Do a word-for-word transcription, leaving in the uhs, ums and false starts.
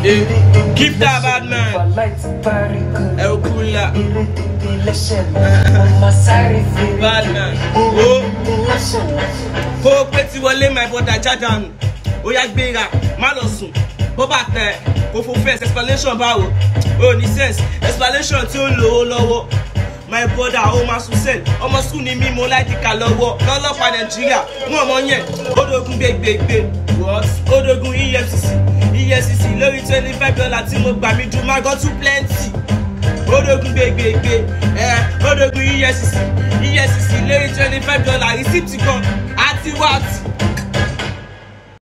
Keep that bad man. El Kula. Bad man. Oh. Kó pé tí wọlé my brother Jadam. Ó yá gbéra, má lọ sùn. Bó bá tẹ, kó fún first explanation báwo. Oh, ní sense. Explanation tí ó lò ó lọ́wọ́. My brother, ó máa sùn sẹ́ẹ̀. Ọmọ school ni mí mo láti kà lọ́wọ́. Lọ́lọ́pàá Nàìjíríà, wọ́n ọmọ yẹn. Ódógún gbégbégbé. What? Ódógún E F C C. E F C C lórí twenty five dollars tí mo gbà mí ju máa gọ́ tún plenty. Ódógún gbégbégbé. Eh, Ódógún E F C C. E F C C lórí twenty five dollars receipt kan. Àti what?